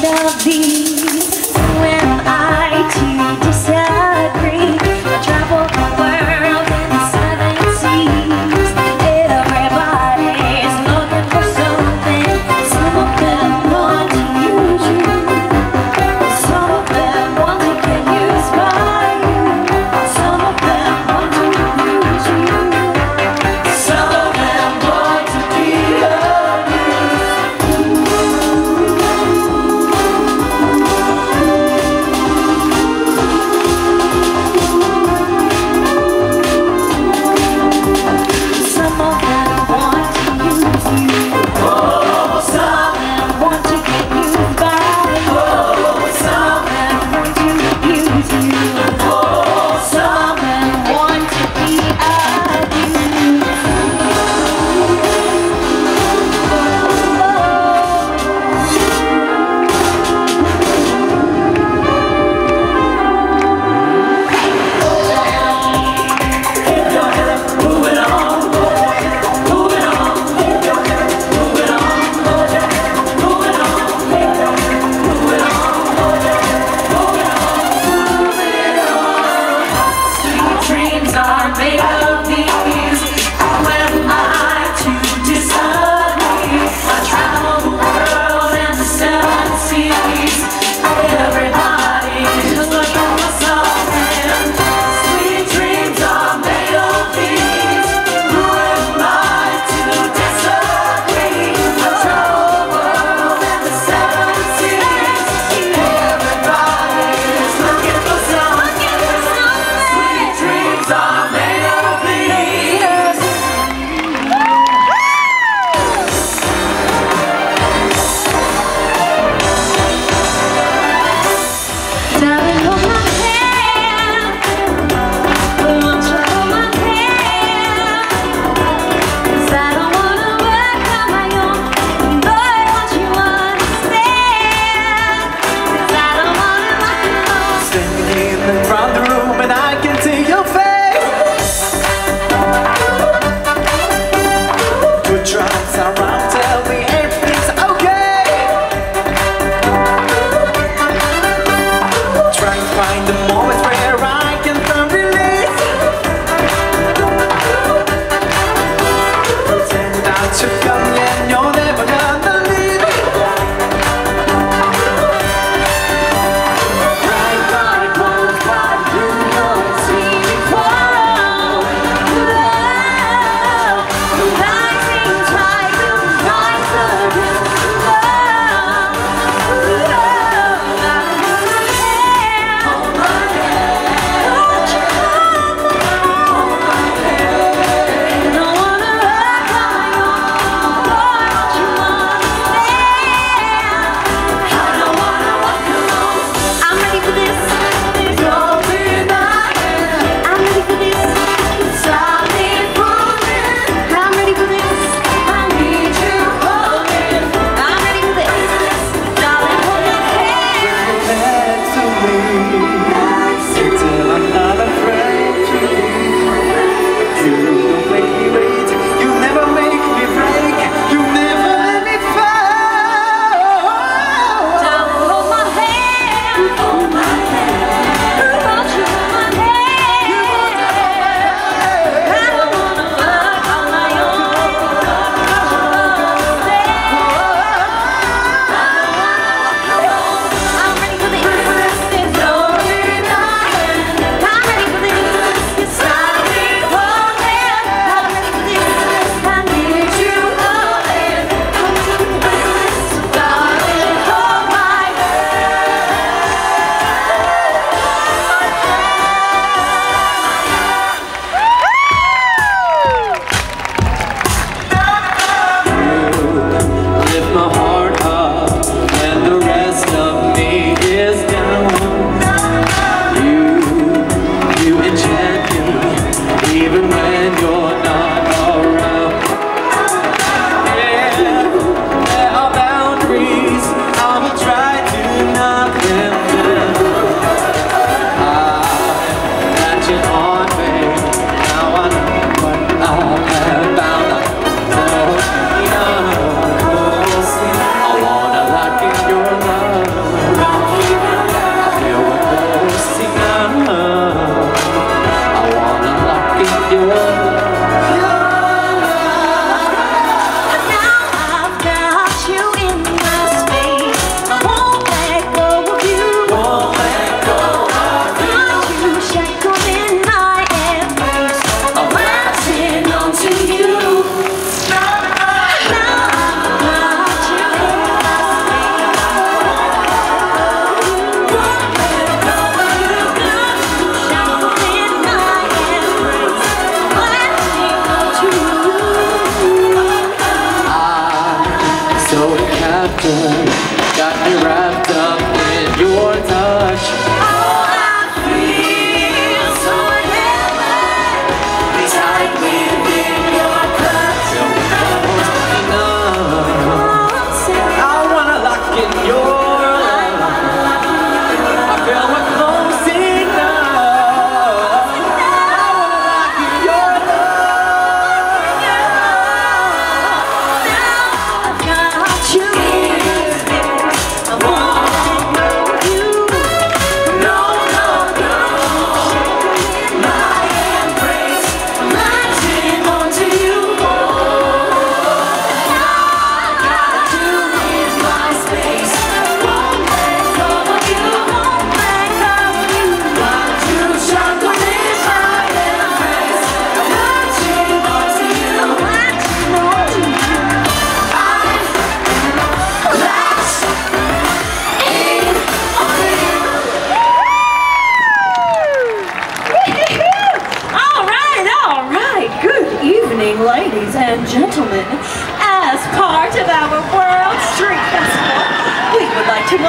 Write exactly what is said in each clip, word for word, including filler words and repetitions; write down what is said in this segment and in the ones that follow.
afraid of these. Who am I to disagree? I travel the world in the seven seas. Everybody's looking for something. Some of them want to use you. Some of them want to get used by you. Some of them want to use you. Some of them want to be abused.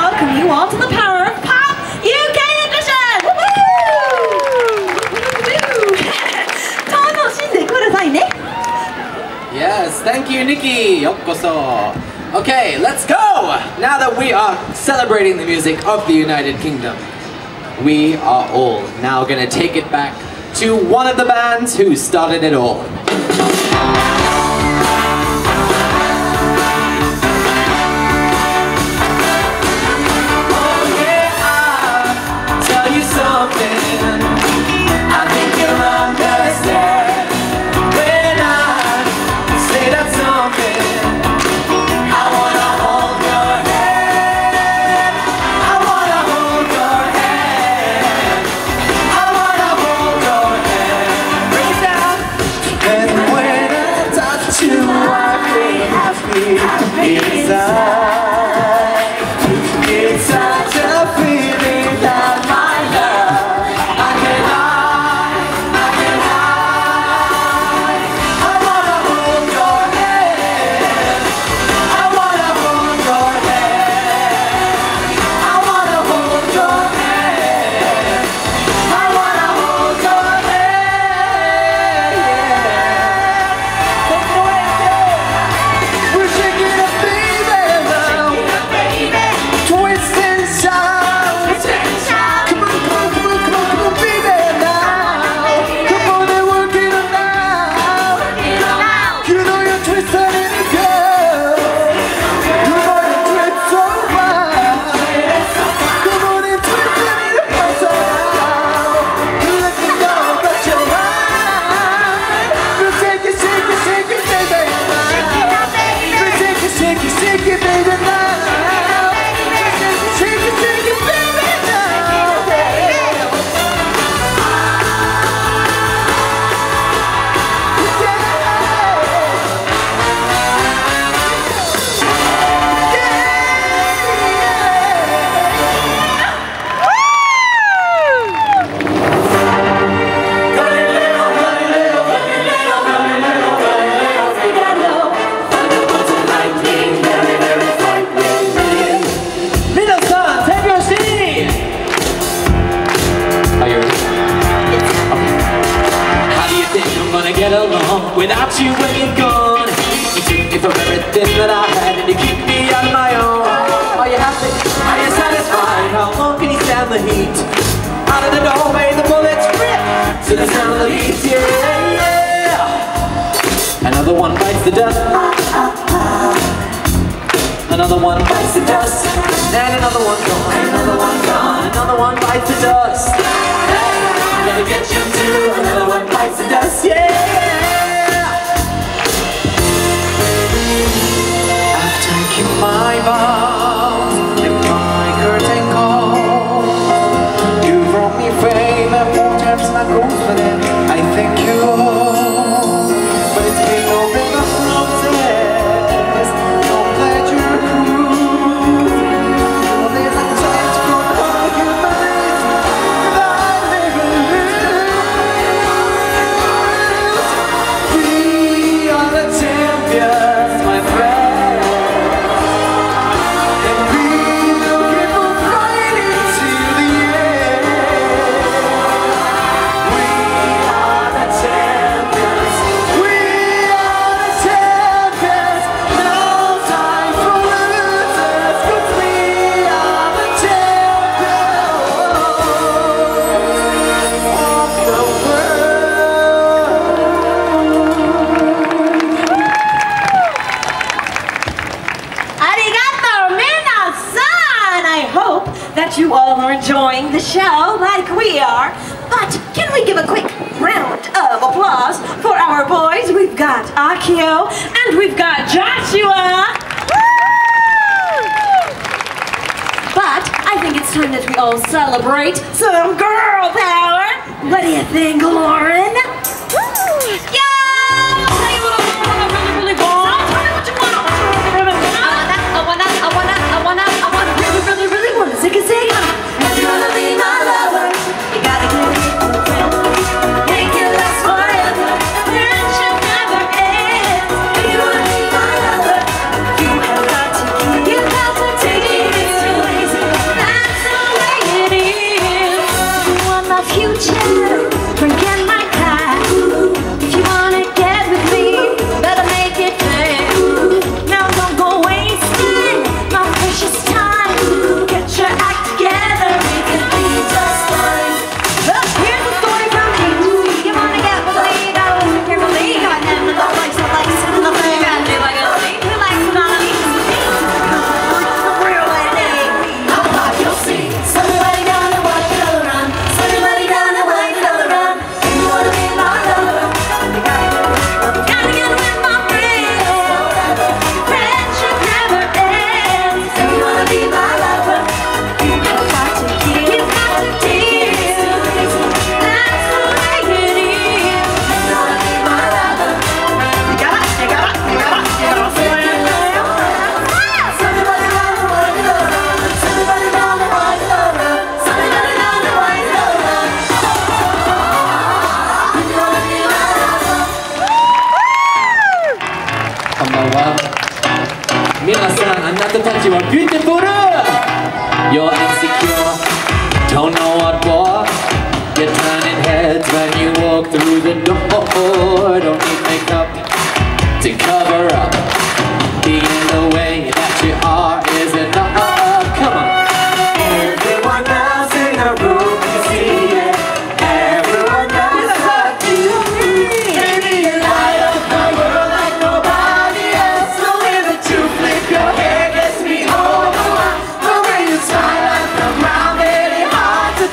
welcome you all to the Power of Pop U K edition! Yes, thank you, Nikki. Yokoso. Okay, let's go! Now that we are celebrating the music of the United Kingdom, we are all now gonna take it back to one of the bands who started it all. It's such a feeling that my love I can hide, I can hide. I wanna hold your hand, I wanna hold your hand, I wanna hold your hand, I wanna hold your hand, yeah. Take it away, yeah. We're shaking up, baby. Twist and shout. Come on, come on, come on, come on, come on, baby now. Come on and work it on now. You know you're twisting it, girl. You know you twist so fast. Come on and twist it myself. Let me know that you're right. You shake it, shake it, shake it, baby now. You shake it, shake it, shake it, baby now. Shake it, shake it, baby, now, yeah. Minasan, take your seat. Are you ready? How do you think I'm gonna get along without you when you're gone? You took me from everything that I had and you keep me on my own. Are you happy? Are you satisfied? How long can you stand the heat? Out of the doorway the bullets rip to the sound of the beat, yeah, yeah. Another one bites the dust. Another one bites the dust. And another one gone. Another one gone. Another one bites the dust. Gonna get you too. Another one bites the dust, yeah. I've taken my vows and my curtain call. You brought me fame and four times my goals for them. I thank you, but it's been no big of roses, no pleasure cruise. Only the chance for arguments that I never lose. We are the champions, my friend, and we will keep on fighting till the end. We are the champions. We are the champions. No time for losers, 'cause we are the champions of the world. Arigato, minasan! I hope that you all are enjoying the show like we are. But can we give a quick round of applause for our boys? We've got Akio and we've got Joshua. But I think it's time that we all celebrate some girl power. What do you think, Lauren? Yeah! I'll tell you what I really, really want. Tell me what you want. I wanna, I wanna, I wanna, I wanna, I wanna really, really, really wanna sing a sing. If you wanna be my lover, you gotta give me a friend. Make it last forever. Friendship never ends. If you wanna be my lover, you have got to, you have to take it. It's too easy. insecure. Don't know what for. You're turning heads when you walk through the door. Don't need makeup to cover up. Being the way that you are is enough. Come on. Everyone else in the room can see it. Everyone knows what you mean. Baby, you light up the world like nobody else. The way that you flip your hair gets me all the while. The way you smile at the ground, very hard to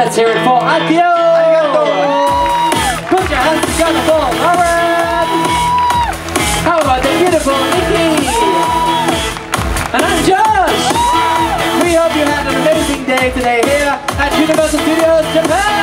Let's hear it for Akio! Put your hands together for Lauren! How about the beautiful Nikki? And I'm Josh! We hope you had an amazing day today here at Universal Studios Japan!